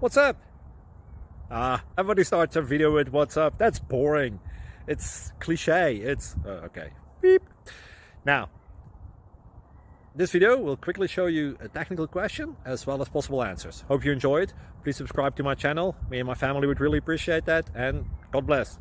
What's up? Everybody starts a video with what's up. That's boring. It's cliche. It's okay. Beep. Now, this video will quickly show you a technical question as well as possible answers. Hope you enjoyed. Please subscribe to my channel. Me and my family would really appreciate that, and God bless.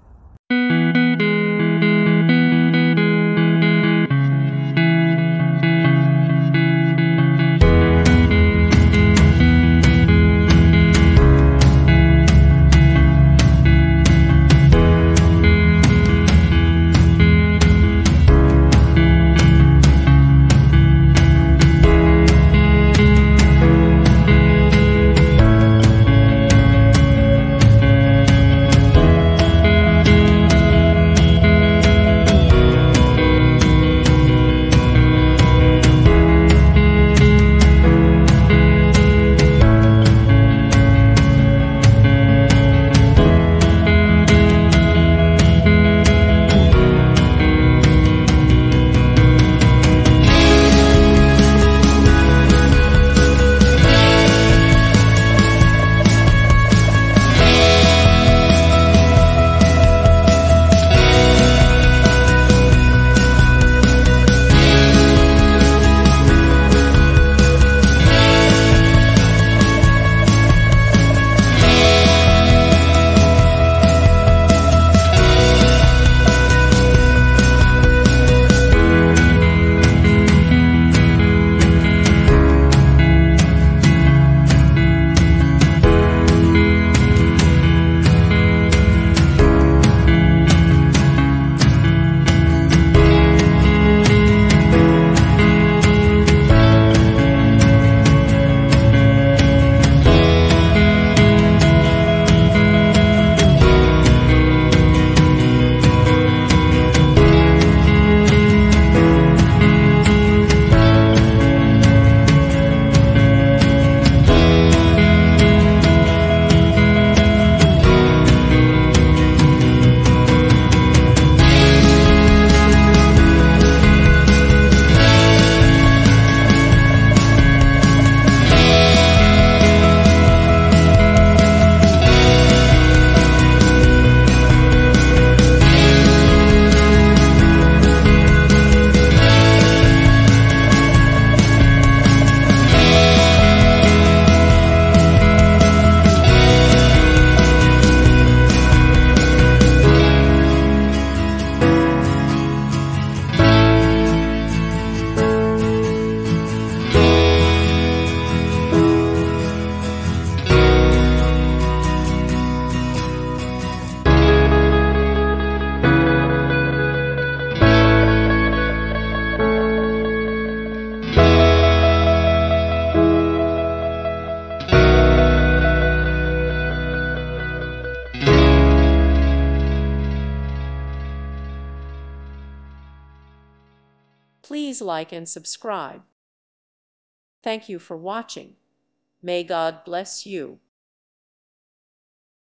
Please like and subscribe. Thank you for watching. May God bless you.